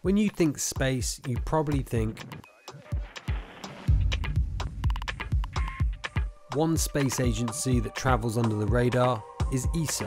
When you think space, you probably think one space agency that travels under the radar is ESA,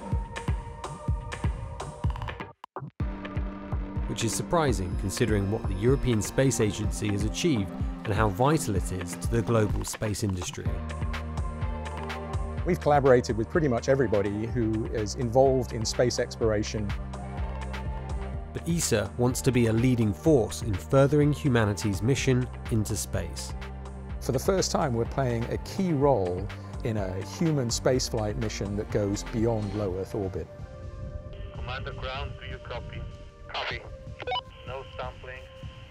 which is surprising considering what the European Space Agency has achieved and how vital it is to the global space industry. We've collaborated with pretty much everybody who is involved in space exploration. But ESA wants to be a leading force in furthering humanity's mission into space. For the first time, we're playing a key role in a human spaceflight mission that goes beyond low Earth orbit. Commander Ground, do you copy? Copy. No sampling.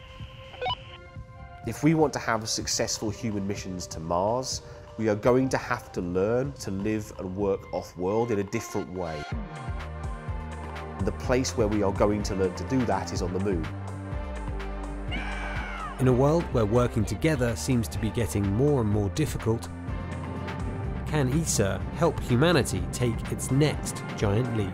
If we want to have successful human missions to Mars, we are going to have to learn to live and work off-world in a different way. The place where we are going to learn to do that is on the Moon. In a world where working together seems to be getting more and more difficult, can ESA help humanity take its next giant leap?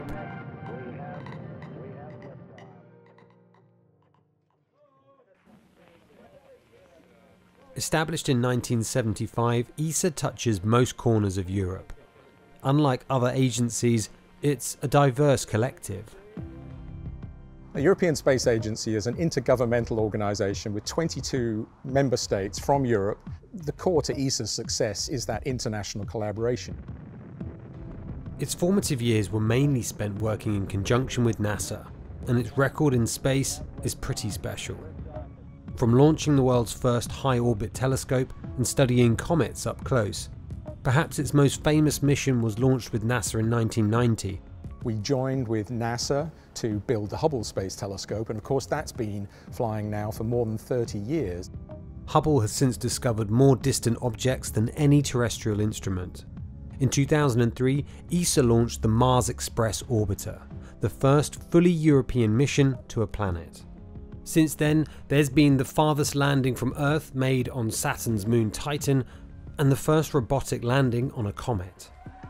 Established in 1975, ESA touches most corners of Europe. Unlike other agencies, it's a diverse collective. The European Space Agency is an intergovernmental organisation with 22 member states from Europe. The core to ESA's success is that international collaboration. Its formative years were mainly spent working in conjunction with NASA, and its record in space is pretty special. From launching the world's first high-orbit telescope and studying comets up close, perhaps its most famous mission was launched with NASA in 1990. We joined with NASA to build the Hubble Space Telescope, and of course that's been flying now for more than 30 years. Hubble has since discovered more distant objects than any terrestrial instrument. In 2003, ESA launched the Mars Express orbiter, the first fully European mission to a planet. Since then, there's been the farthest landing from Earth made on Saturn's moon Titan, and the first robotic landing on a comet.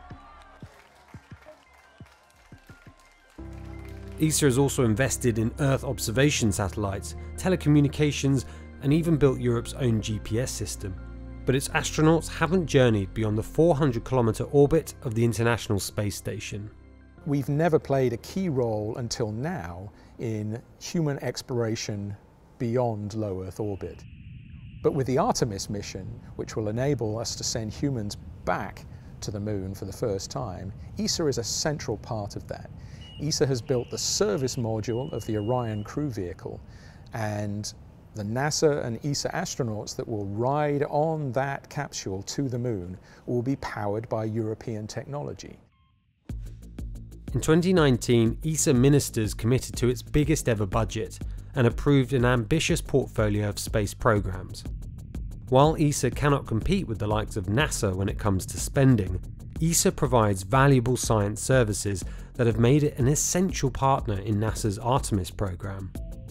ESA has also invested in Earth observation satellites, telecommunications, and even built Europe's own GPS system. But its astronauts haven't journeyed beyond the 400-kilometer orbit of the International Space Station. We've never played a key role until now in human exploration beyond low Earth orbit. But with the Artemis mission, which will enable us to send humans back to the moon for the first time, ESA is a central part of that. ESA has built the service module of the Orion crew vehicle, and the NASA and ESA astronauts that will ride on that capsule to the moon will be powered by European technology. In 2019, ESA ministers committed to its biggest ever budget and approved an ambitious portfolio of space programs. While ESA cannot compete with the likes of NASA when it comes to spending, ESA provides valuable science services that have made it an essential partner in NASA's Artemis program.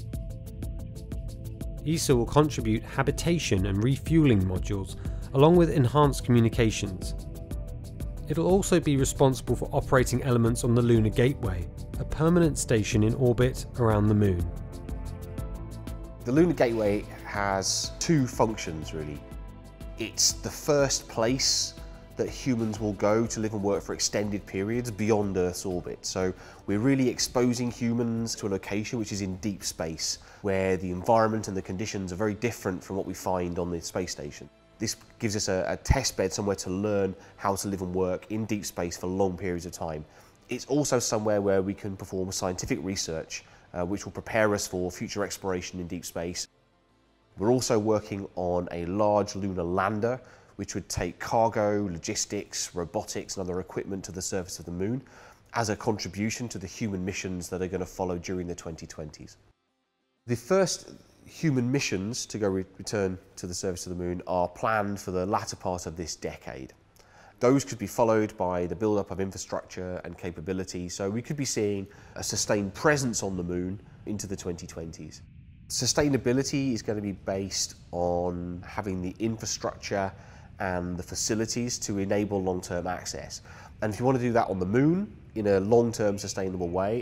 ESA will contribute habitation and refueling modules, along with enhanced communications. It'll also be responsible for operating elements on the Lunar Gateway, a permanent station in orbit around the Moon. The Lunar Gateway has two functions really. It's the first place that humans will go to live and work for extended periods beyond Earth's orbit. So we're really exposing humans to a location which is in deep space, where the environment and the conditions are very different from what we find on the space station. This gives us a test bed, somewhere to learn how to live and work in deep space for long periods of time. It's also somewhere where we can perform scientific research, which will prepare us for future exploration in deep space. We're also working on a large lunar lander, which would take cargo, logistics, robotics and other equipment to the surface of the Moon as a contribution to the human missions that are going to follow during the 2020s. The first human missions to go return to the surface of the Moon are planned for the latter part of this decade. Those could be followed by the build-up of infrastructure and capability, so we could be seeing a sustained presence on the Moon into the 2020s. Sustainability is going to be based on having the infrastructure and the facilities to enable long-term access. And if you want to do that on the Moon in a long-term sustainable way,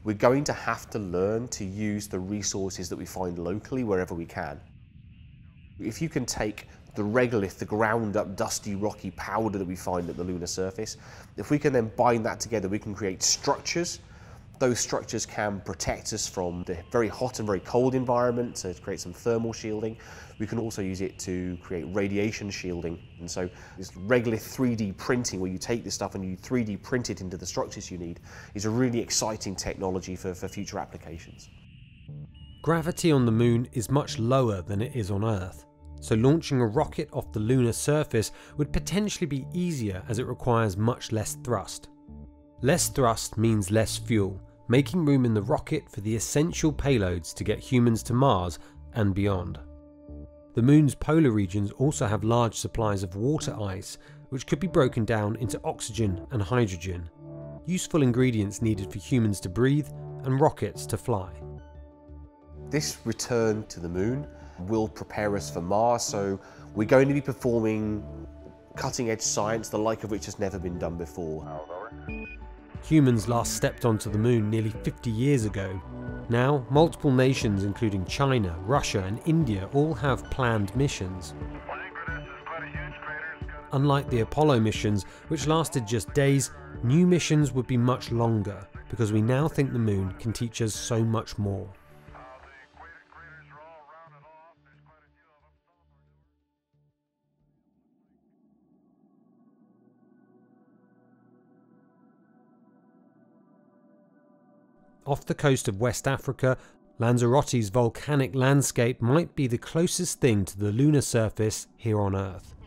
we're going to have to learn to use the resources that we find locally wherever we can. If you can take the regolith, the ground up, dusty, rocky powder that we find at the lunar surface, if we can then bind that together, we can create structures. Those structures can protect us from the very hot and very cold environment, to create some thermal shielding. We can also use it to create radiation shielding. And so this regolith 3D printing, where you take this stuff and you 3D print it into the structures you need, is a really exciting technology for future applications. Gravity on the moon is much lower than it is on Earth, so launching a rocket off the lunar surface would potentially be easier as it requires much less thrust. Less thrust means less fuel, making room in the rocket for the essential payloads to get humans to Mars and beyond. The moon's polar regions also have large supplies of water ice, which could be broken down into oxygen and hydrogen, useful ingredients needed for humans to breathe and rockets to fly. This return to the moon will prepare us for Mars, so we're going to be performing cutting-edge science, the like of which has never been done before. Humans last stepped onto the moon nearly 50 years ago. Now, multiple nations including China, Russia and India all have planned missions. Unlike the Apollo missions, which lasted just days, new missions would be much longer, because we now think the moon can teach us so much more. Off the coast of West Africa, Lanzarote's volcanic landscape might be the closest thing to the lunar surface here on Earth.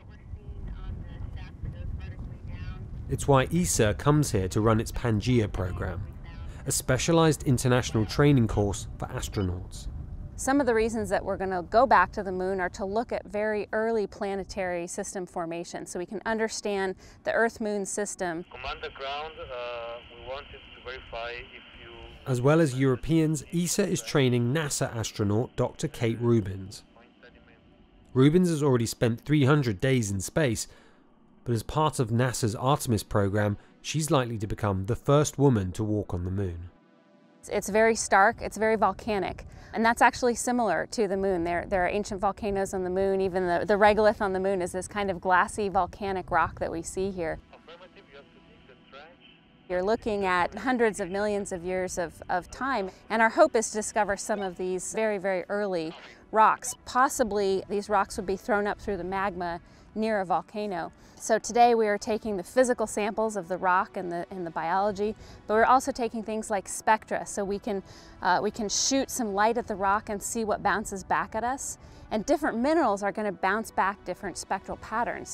It's why ESA comes here to run its Pangaea program, a specialized international training course for astronauts. Some of the reasons that we're going to go back to the moon are to look at very early planetary system formation, so we can understand the Earth-Moon system. Commander Ground, we wanted to verify if you... As well as Europeans, ESA is training NASA astronaut Dr. Kate Rubins. Rubins has already spent 300 days in space, but as part of NASA's Artemis program, she's likely to become the first woman to walk on the moon. It's very stark, it's very volcanic, and that's actually similar to the moon. There are ancient volcanoes on the moon. Even the regolith on the moon is this kind of glassy volcanic rock that we see here. Affirmative, you have to dig the trench. You're looking at hundreds of millions of years of time, and our hope is to discover some of these very, very early rocks. Possibly these rocks would be thrown up through the magma near a volcano. So today we are taking the physical samples of the rock and the biology, but we're also taking things like spectra, so we can shoot some light at the rock and see what bounces back at us. And different minerals are going to bounce back different spectral patterns.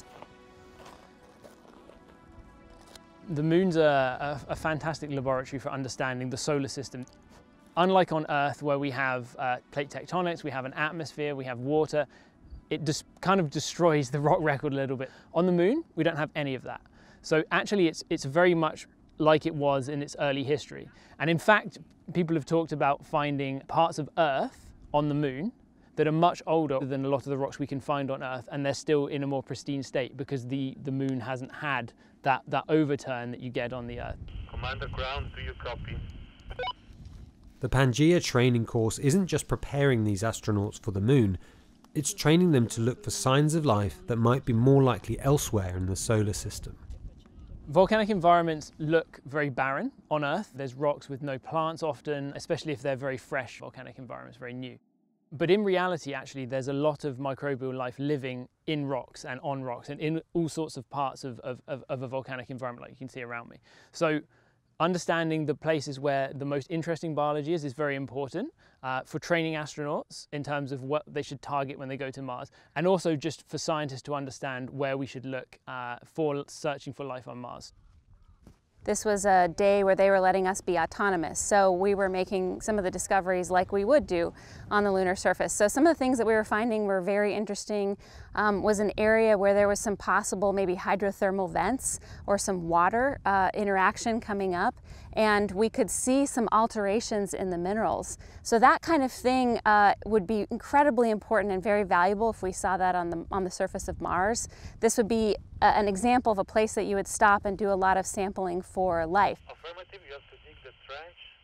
The moon's a fantastic laboratory for understanding the solar system. Unlike on Earth, where we have plate tectonics, we have an atmosphere, we have water, it just kind of destroys the rock record a little bit. On the moon, we don't have any of that. So actually it's very much like it was in its early history. And in fact, people have talked about finding parts of Earth on the moon that are much older than a lot of the rocks we can find on Earth, and they're still in a more pristine state because the moon hasn't had that overturn that you get on the Earth. Commander Ground, do you copy? The Pangaea training course isn't just preparing these astronauts for the moon, it's training them to look for signs of life that might be more likely elsewhere in the solar system. Volcanic environments look very barren on Earth. There's rocks with no plants often, especially if they're very fresh volcanic environments, very new. But in reality, actually, there's a lot of microbial life living in rocks and on rocks and in all sorts of parts of a volcanic environment, like you can see around me. So understanding the places where the most interesting biology is very important for training astronauts in terms of what they should target when they go to Mars, and also just for scientists to understand where we should look for searching for life on Mars. This was a day where they were letting us be autonomous, so we were making some of the discoveries like we would do on the lunar surface. So some of the things that we were finding were very interesting. Was an area where there was some possible maybe hydrothermal vents or some water interaction coming up, and we could see some alterations in the minerals. So that kind of thing would be incredibly important and very valuable if we saw that on the surface of Mars. This would be an example of a place that you would stop and do a lot of sampling for life. Affirmative, you have to dig the trench.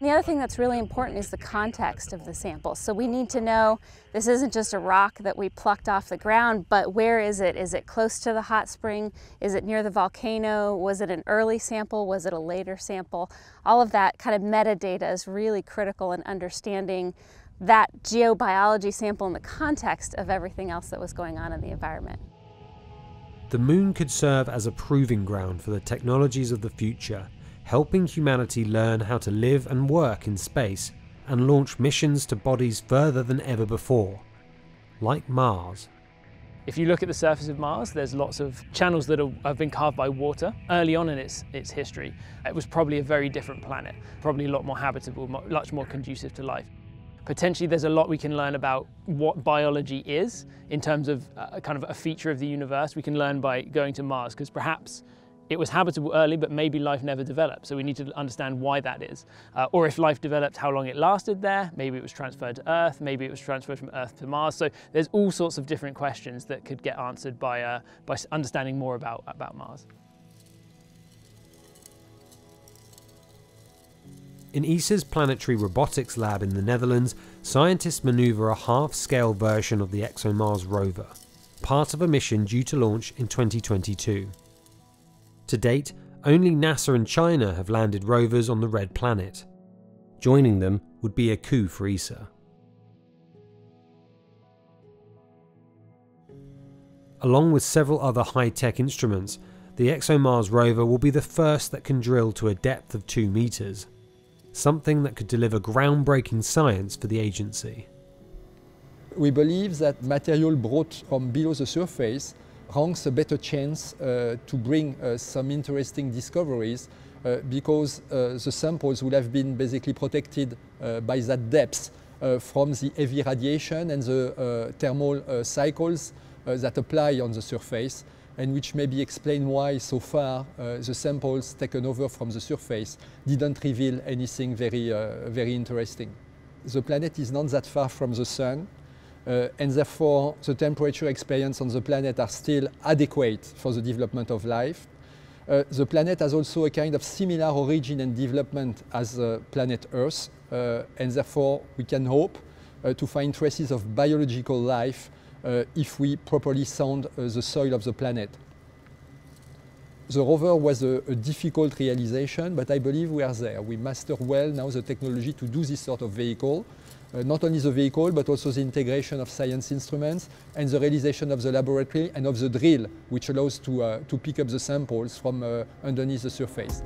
The other thing that's really important is the context of the sample. So we need to know this isn't just a rock that we plucked off the ground, but where is it? Is it close to the hot spring? Is it near the volcano? Was it an early sample? Was it a later sample? All of that kind of metadata is really critical in understanding that geobiology sample in the context of everything else that was going on in the environment. The moon could serve as a proving ground for the technologies of the future, helping humanity learn how to live and work in space and launch missions to bodies further than ever before, like Mars. If you look at the surface of Mars, there's lots of channels that have been carved by water. Early on in its history, it was probably a very different planet, probably a lot more habitable, much more conducive to life. Potentially there's a lot we can learn about what biology is in terms of kind of a feature of the universe. We can learn by going to Mars, because perhaps it was habitable early, but maybe life never developed. So we need to understand why that is. Or if life developed, how long it lasted there. Maybe it was transferred to Earth. Maybe it was transferred from Earth to Mars. So there's all sorts of different questions that could get answered by understanding more about Mars. In ESA's planetary robotics lab in the Netherlands, scientists maneuver a half-scale version of the Exomars Rover, part of a mission due to launch in 2022. To date, only NASA and China have landed rovers on the Red Planet. Joining them would be a coup for ESA. Along with several other high-tech instruments, the Exomars Rover will be the first that can drill to a depth of 2 meters, something that could deliver groundbreaking science for the agency. We believe that material brought from below the surface ranks a better chance to bring some interesting discoveries because the samples will have been basically protected by that depth from the heavy radiation and the thermal cycles that apply on the surface, and which maybe explain why so far the samples taken over from the surface didn't reveal anything very interesting. The planet is not that far from the sun, and therefore the temperature experience on the planet are still adequate for the development of life. The planet has also a kind of similar origin and development as planet Earth, and therefore we can hope to find traces of biological life if we properly sound the soil of the planet. The rover was a difficult realization, but I believe we are there. We master well now the technology to do this sort of vehicle. Not only the vehicle, but also the integration of science instruments and the realization of the laboratory and of the drill, which allows to pick up the samples from underneath the surface.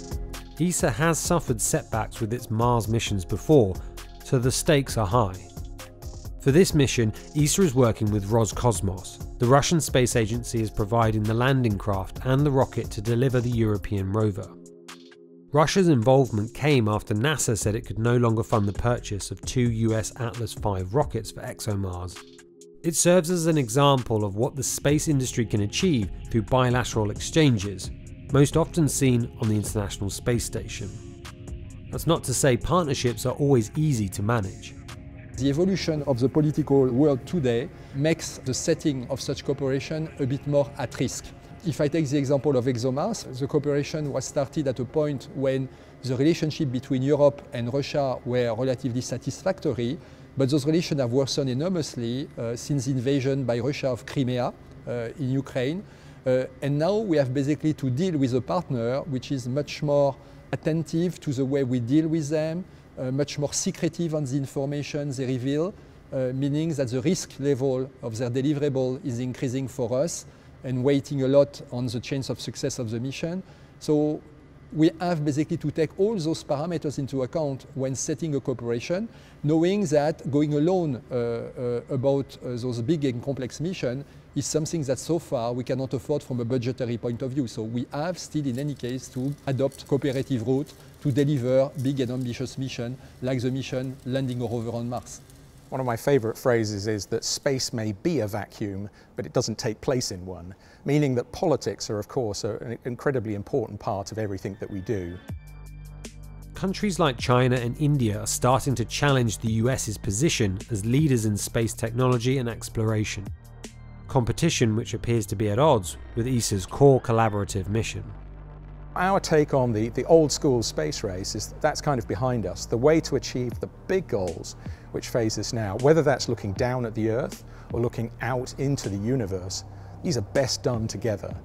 ESA has suffered setbacks with its Mars missions before, so the stakes are high. For this mission, ESA is working with Roscosmos. The Russian space agency is providing the landing craft and the rocket to deliver the European rover. Russia's involvement came after NASA said it could no longer fund the purchase of 2 US Atlas V rockets for ExoMars. It serves as an example of what the space industry can achieve through bilateral exchanges, most often seen on the International Space Station. That's not to say partnerships are always easy to manage. The evolution of the political world today makes the setting of such cooperation a bit more at risk. If I take the example of Exomars, the cooperation was started at a point when the relationship between Europe and Russia were relatively satisfactory, but those relations have worsened enormously since the invasion by Russia of Crimea in Ukraine. And now we have basically to deal with a partner which is much more attentive to the way we deal with them, much more secretive on the information they reveal, meaning that the risk level of their deliverable is increasing for us and waiting a lot on the chance of success of the mission. So we have basically to take all those parameters into account when setting a cooperation, knowing that going alone about those big and complex missions is something that so far we cannot afford from a budgetary point of view. So we have still in any case to adopt cooperative route to deliver big and ambitious mission like the mission landing a rover on Mars. One of my favorite phrases is that space may be a vacuum, but it doesn't take place in one, meaning that politics are, of course, an incredibly important part of everything that we do. Countries like China and India are starting to challenge the US's position as leaders in space technology and exploration. Competition which appears to be at odds with ESA's core collaborative mission. Our take on the old school space race is that's kind of behind us. The way to achieve the big goals which face us now, whether that's looking down at the Earth or looking out into the universe, these are best done together.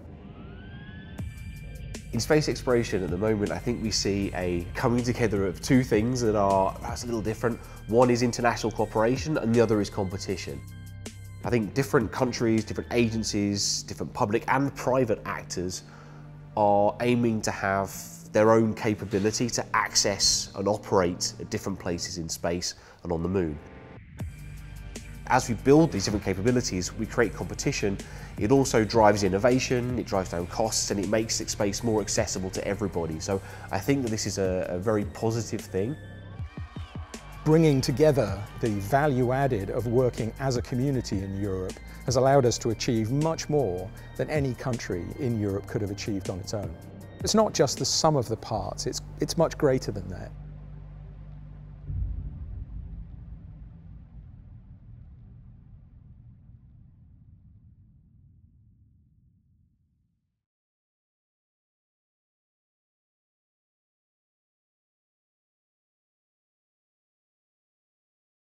In space exploration at the moment, I think we see a coming together of two things that are perhaps a little different. One is international cooperation and the other is competition. I think different countries, different agencies, different public and private actors are aiming to have their own capability to access and operate at different places in space and on the moon. As we build these different capabilities, we create competition. It also drives innovation, it drives down costs, and it makes space more accessible to everybody. So I think that this is a very positive thing. Bringing together the value added of working as a community in Europe has allowed us to achieve much more than any country in Europe could have achieved on its own. It's not just the sum of the parts, it's much greater than that.